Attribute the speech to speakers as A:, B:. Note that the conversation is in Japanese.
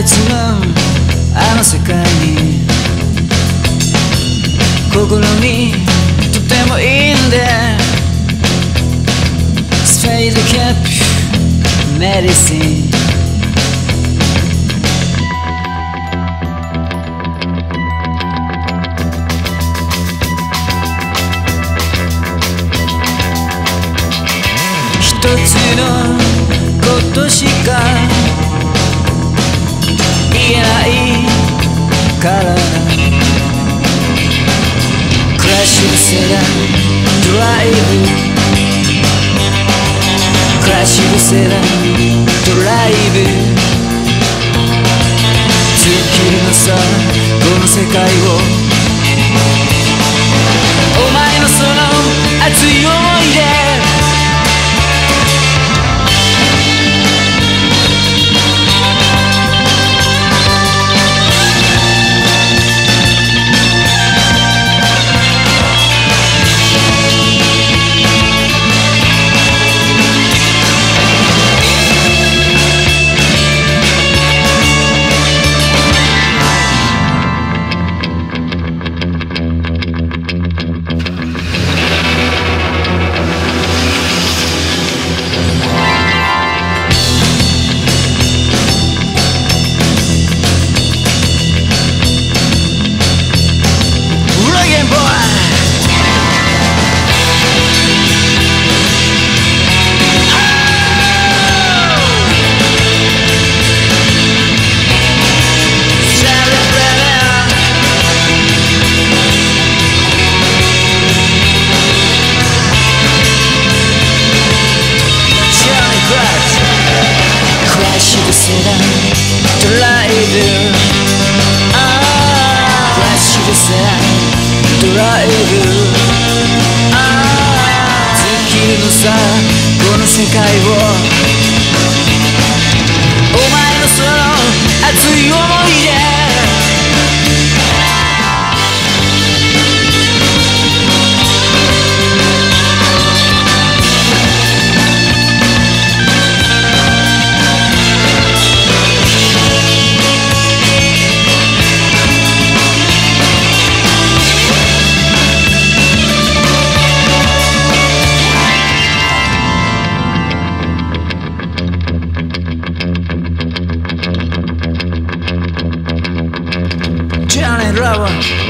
A: つのあの世界に心にとてもいいんでスフェイドキャップメディシン一つのことしか言えないからクラッシュセダンドライブクラッシュセダンドライブ尽きるのさこの世界をお前のその熱い想いでセダンドライブクラッシュセダンドライブ尽きるのさこの世界をお前のその熱い想いでGianni Rava